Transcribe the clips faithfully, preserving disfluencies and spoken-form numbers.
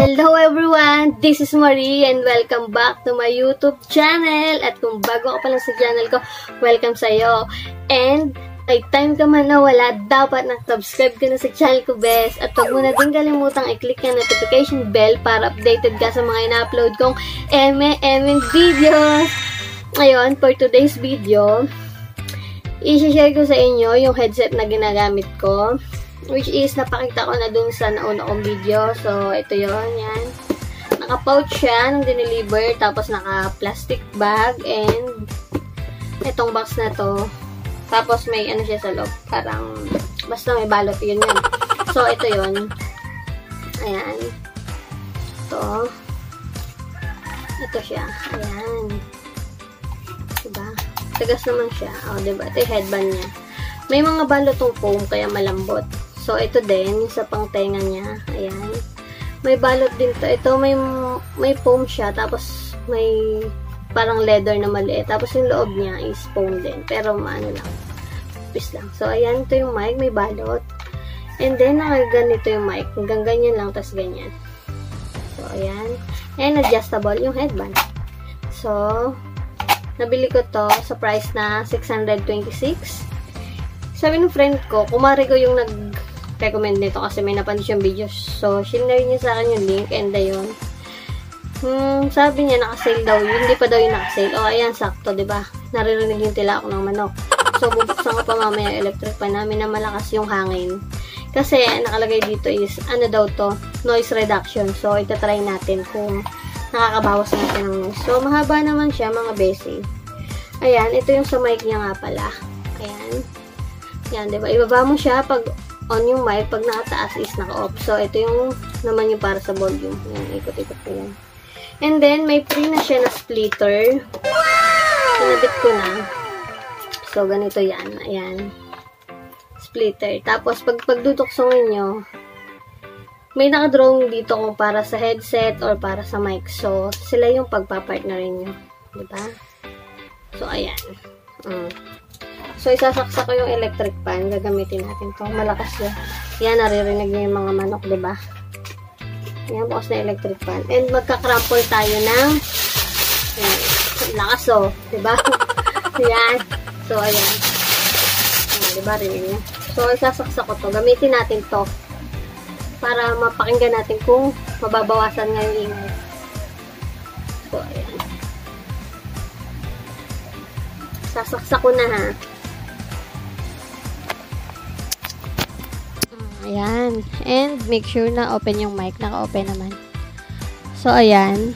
Hello everyone! This is Marie and welcome back to my YouTube channel. At kung bago ka pa lang sa channel ko, welcome sa'yo. And may time ka man na wala, dapat na-subscribe ka na sa channel ko, bes. At huwag mo na din kalimutang i-click yung notification bell para updated ka sa mga ina-upload kong eme-emeng videos. Ngayon, for today's video, i-share ko sa inyo yung headset na ginagamit ko. Which is, napakita ko na dun sa nauna kong video. So, ito yon, yan. Naka-pouch siya nung dineliver. Tapos, naka-plastic bag. And, itong box na to. Tapos, may ano siya sa loob. Parang, basta may balot. Yun yan. So, ito yon. Ayan. Ito. Ito siya. Ayan. Diba? Tagas naman siya. O, diba? Ito yung headband niya. May mga balot tong foam, kaya malambot. So, ito din, yung sa pangtenga niya. Ayan. May balot din to. Ito, may, may foam siya. Tapos, may parang leather na maliit. Tapos, yung loob niya is foam din. Pero, maano lang. Pis lang. So, ayan. Ito yung mic. May balot. And then, nakaganito yung mic. Hanggang ganyan lang. Tapos, ganyan. So, ayan. And, adjustable yung headband. So, nabili ko to sa price na six hundred twenty-six. Sabi ng friend ko, kumari ko yung nag-recommend nito kasi may napanood siyang videos. So, shinare niya sa akin yung link and ayun. Hmm, sabi niya naka-sale daw yun. Hindi pa daw yung naka-sale. O, ayan, sakto, diba? Naririnig yung tila ako ng manok. So, bubuksan ko pa mamaya yung electric pan namin na malakas yung hangin. Kasi, nakalagay dito is, ano daw to? Noise reduction. So, itatry natin kung nakakabawas natin ng noise. So, mahaba naman siya, mga besi. Ayan, ito yung sa mic niya nga pala. Ayan. Yan, diba? Ibaba mo siya pag on yung mic, pag nakataas is naka-off. So, ito yung naman yung para sa volume. Yan, ikot-ikot ko yan. And then, may free na siya na splitter. Pinabit ko na. So, ganito yan. Ayan. Splitter. Tapos, pag pagdutuksongin nyo, may nakadrawing dito kung para sa headset or para sa mic. So, sila yung pagpapartnerin nyo. Diba? So, ayan. Mm. So, isasaksak ko yung electric pan. Gagamitin natin to. Malakas yun. Yan, naririnig niyo yung mga manok, diba? Yan, bukas na electric pan. And magka-crumple tayo ng yan, lakas, oh. Diba? Yan. So, ayan. Ayan, diba? Rinig niyo. So, isasaksak ko to. Gamitin natin to para mapakinggan natin kung mababawasan nga yung ingay. So, ayan. Sasaksak ko na, ha. Ayan. And, make sure na open yung mic. Naka-open naman. So, ayan.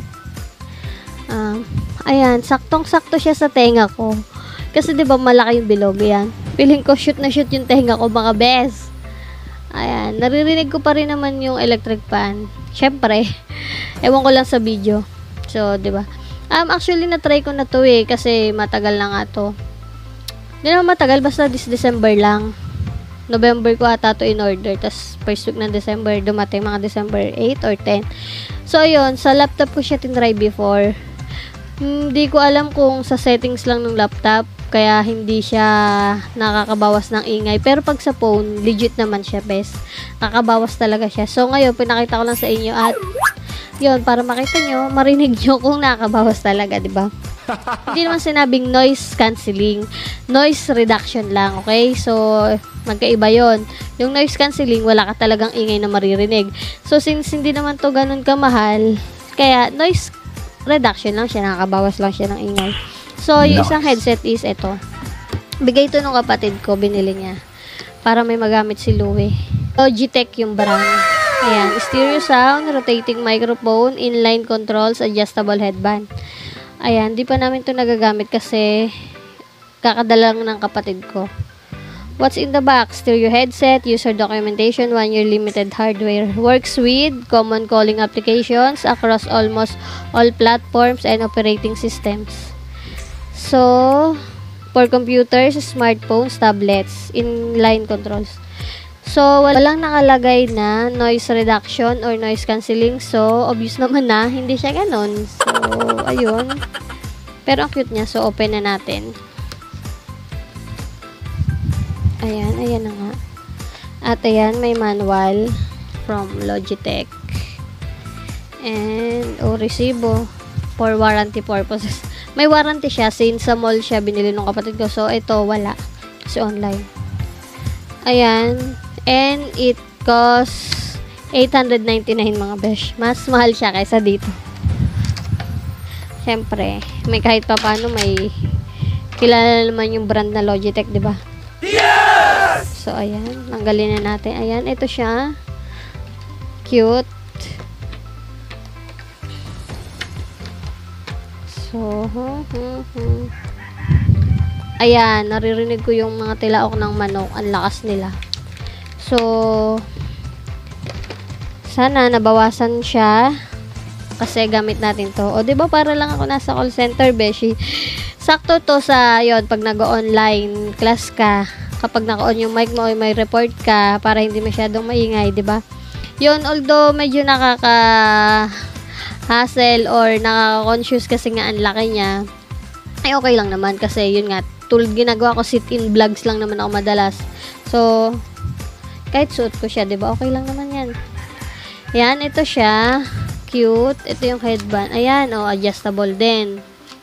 Um, ayan. Saktong-sakto siya sa tenga ko. Kasi, diba, malaki yung bilog. Ayan. Feeling ko, shoot na shoot yung tenga ko, mga bes. Ayan. Naririnig ko pa rin naman yung electric fan. Siyempre. Ewan ko lang sa video. So, diba. Um, actually, na-try ko na to eh. Kasi, matagal na nga to. Hindi naman matagal. Basta this December lang. November ko ata to in order. Tapos, first week ng December, dumating mga December eight or ten. So, ayun. Sa laptop ko siya tinry before. Hindi ko alam kung sa settings lang ng laptop. Kaya, hindi siya nakakabawas ng ingay. Pero, pag sa phone, legit naman siya, best. Nakakabawas talaga siya. So, ngayon, pinakita ko lang sa inyo at yun, para makita nyo, marinig nyo kung nakakabawas talaga, diba? Hindi naman sinabing noise cancelling. Noise reduction lang, okay? So, magkaiba yon. Yung noise cancelling, wala ka talagang ingay na maririnig. So, since hindi naman to ganun kamahal, kaya noise reduction lang siya, nakakabawas lang siya ng ingay. So, yung isang headset is ito. Bigay ito nung kapatid ko, binili niya. Para may magamit si Louie. Logitech yung brand. Ayan, stereo sound, rotating microphone, inline controls, adjustable headband. Ayan, di pa namin to nagagamit kasi kakadala lang ng kapatid ko. What's in the box? Stereo headset, user documentation, one year limited hardware. Works with common calling applications across almost all platforms and operating systems. So, for computers, smartphones, tablets, inline controls. So, walang nakalagay na noise reduction or noise cancelling. So, obvious naman na, hindi siya ganon. So, ayun. Pero ang cute niya. So, open na natin. Ayan, ayan na nga. At ayan, may manual from Logitech. And, o, resibo for warranty purposes. May warranty siya since sa mall siya binili ng kapatid ko. So, ito, wala. Kasi online. Ayan. And, it costs eight hundred ninety-nine mga besh. Mas mahal siya kaysa dito. Siyempre, may kahit pa paano may kilala naman yung brand na Logitech, di ba? Yes! So, ayan. Tanggalin na natin. Ayan, ito siya. Cute. So, huh, huh, huh. Ayan, naririnig ko yung mga tilaok ng manok. Ang lakas nila. So, sana nabawasan siya kasi gamit natin to. O, diba para lang ako nasa call center, beshi. Sakto to sa, yon pag nag-online class ka, kapag naka-on yung mic mo, may report ka, para hindi masyadong maingay, diba? Yun, although medyo nakaka hassle or nakaka-conscious kasi nga ang laki niya, ay okay lang naman kasi yun nga, tulad ginagawa ko sit-in vlogs lang naman ako madalas. So, kahit suot ko siya, diba? Okay lang naman yan. Yan, ito siya. Cute. Ito yung headband. Ayan, oh, adjustable din.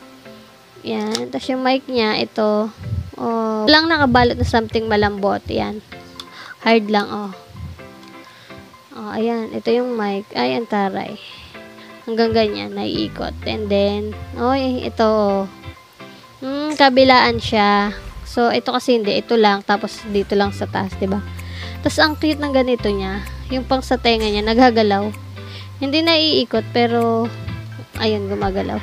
Yan. Tapos yung mic niya, ito. Oh, lang nakabalot na something malambot. Yan. Hard lang, oh. Oh, ayan. Ito yung mic. Ay, ang taray. Hanggang ganyan, naiikot. And then, oh, ito, oh. Hmm, kabilaan siya. So, ito kasi hindi. Ito lang. Tapos, dito lang sa taas, diba? Tapos, ang cute ng ganito niya. Yung pang sa tenga niya, naghagalaw. Hindi naiikot, pero, ayun, gumagalaw.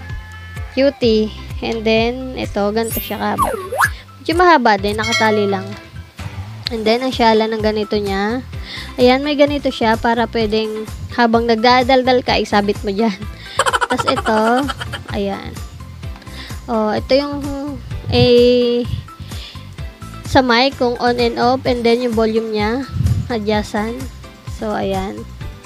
Cutie. And then, ito, ganito siya kaba. Medyo mahaba din, nakatali lang. And then, ang syala ng ganito niya. Ayan, may ganito siya para pwedeng, habang nagdadaldal ka, isabit mo dyan. Tapos, ito, ayan. Oh, ito yung, eh, sa mic, kung on and off, and then yung volume niya, adjustan. So, ayan.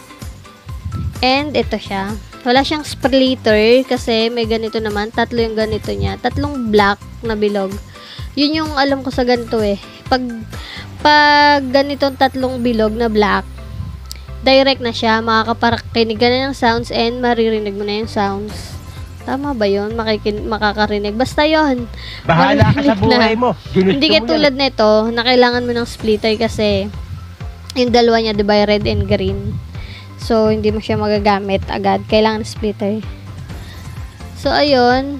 And, ito siya. Wala siyang splitter kasi may ganito naman. Tatlo yung ganito niya. Tatlong black na bilog. Yun yung alam ko sa ganito eh. Pag, pag ganitong tatlong bilog na black, direct na siya. Makakaparakinig ka na ng sounds and maririnig mo na yung sounds. Tama ba yun? Makikin, makakarinig. Basta yun. Bahala ka sa buhay mo. Hindi ka tulad nito na kailangan mo ng splitter kasi yung dalawa niya, diba, red and green. So, hindi mo siya magagamit agad. Kailangan splitter. So, ayun.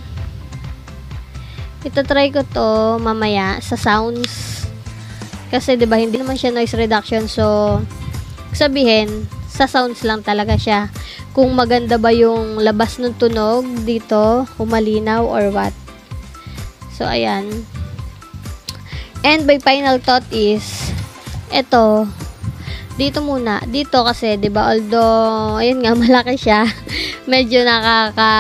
Ito-try ko to mamaya sa sounds. Kasi, diba, hindi naman siya noise reduction. So, sabihin, sa sounds lang talaga siya. Kung maganda ba yung labas ng tunog dito, kung malinaw or what. So, ayan. And my final thought is, eto, dito muna. Dito kasi, di ba, although, ayun nga, malaki siya. Medyo nakaka,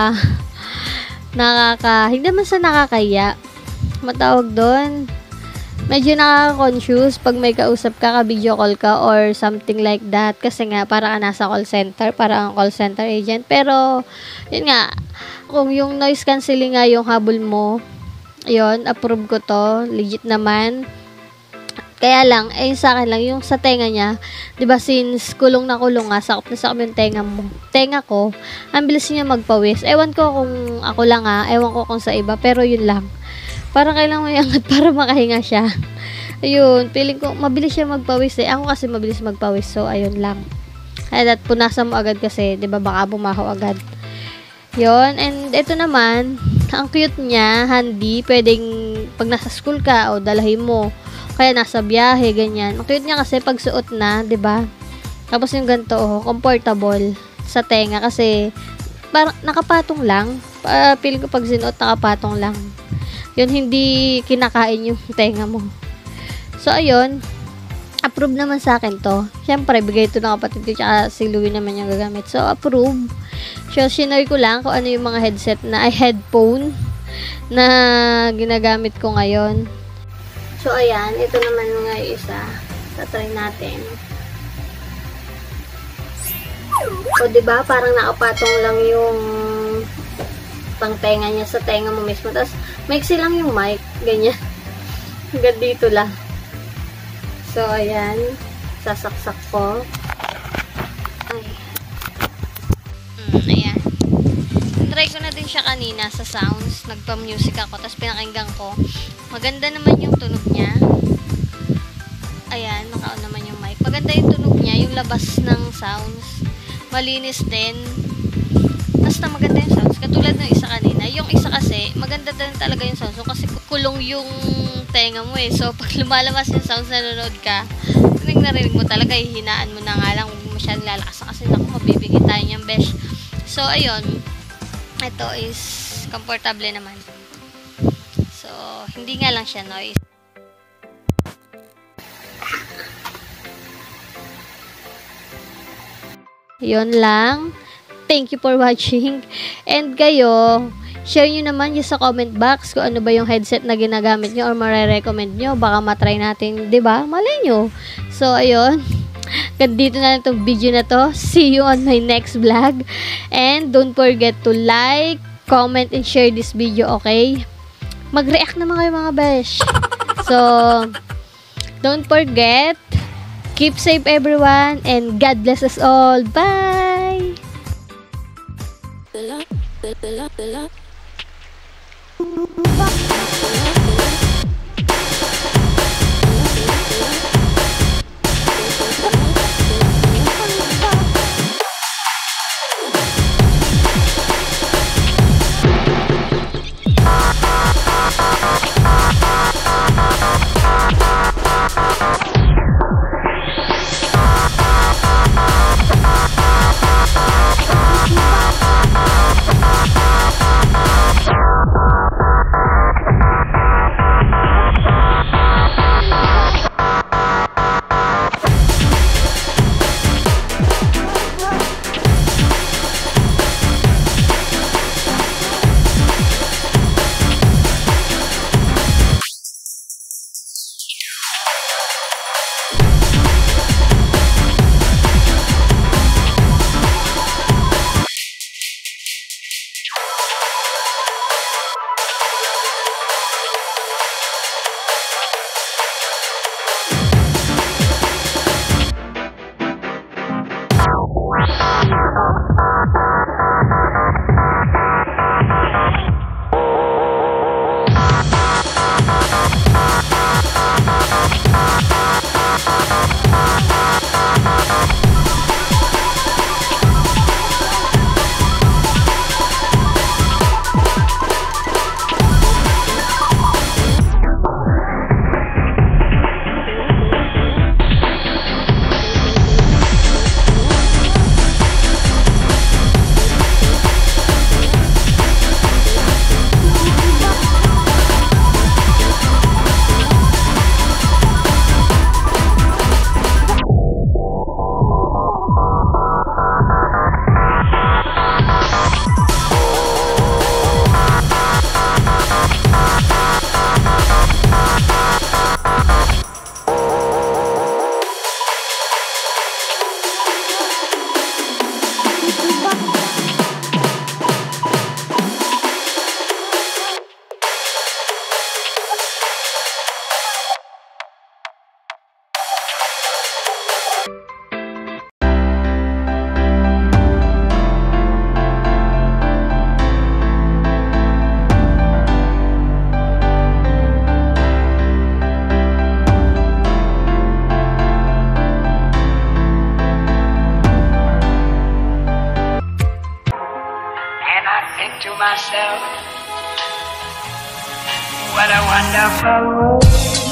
nakaka, hindi naman sa nakakaya. Matawag doon. Medyo nakaka-conscious pag may kausap ka, ka-video call ka, or something like that. Kasi nga, para ka nasa call center, para ang call center agent. Pero, yun nga, kung yung noise cancelling nga yung habol mo, yun, approve ko to. Legit naman. Kaya lang, eh, sa akin lang, yung sa tenga niya, di ba, since kulong na kulong nga, sakop na sakop yung tenga mo, tenga ko, ang bilis niya magpawis. Ewan ko kung ako lang ha, ewan ko kung sa iba, pero yun lang. Parang kailangan mo iangat para makahinga siya. Ayun, feeling ko, mabilis siya magpawis eh. Ako kasi mabilis magpawis, so ayun lang. Kaya that, punasan mo agad kasi, di ba, baka bumaho agad. Yun, and ito naman, ang cute niya, handy, pwedeng, pag nasa school ka, o dalahin mo, kaya nasa biyahe, ganyan. Ang cute niya kasi pag suot na, 'di ba? Tapos yung ganito, oh, comfortable sa tenga kasi parang nakapatong lang. Uh, feeling ko pag sinuot nakapatong lang. Yun, hindi kinakain yung tenga mo. So, ayun. Approve naman sa akin to. Siyempre, bigay ito ng kapatid ko tsaka si Louie naman yung gagamit. So, approve. So, sinare ko lang kung ano yung mga headset na, ay headphone na ginagamit ko ngayon. So, ayan. Ito naman mga isa. Tatry natin. O, diba? Parang nakapatong lang yung pangtenga niya sa tenga mo mismo. Tapos, maiksi lang yung mic. Ganyan. Hanggang dito lang. So, ayan. Sasaksak ko. Ay. Mm, ayan. Try ko na din siya kanina sa sounds. Nagpa-music ako, tapos pinakinggan ko. Maganda naman yung tunog niya. Ayan, naka-on naman yung mic. Maganda yung tunog niya, yung labas ng sounds. Malinis din. Basta maganda yung sounds. Katulad ng isa kanina. Yung isa kasi, maganda din talaga yung sounds. So, kasi kulong yung tenga mo eh. So, pag lumalabas yung sounds, nanonood ka, tuwing narinig mo talaga, hihinaan mo na nga lang. Huwag mo masyadong lalakas. Kasi naku, mabibigay tayo niyang besh. So, ayun. Ito is comfortable naman. So, hindi nga lang siya noise. Yun lang. Thank you for watching. And kayo, share nyo naman yung sa comment box kung ano ba yung headset na ginagamit nyo or mare-recommend nyo. Baka matry natin, diba? Malay nyo. So, ayun. Dito na lang itong video na to. See you on my next vlog. And don't forget to like, comment, and share this video, okay? Mag-react naman kayo mga besh. So, don't forget, keep safe everyone, and God bless us all. Bye! To myself, what a wonderful world.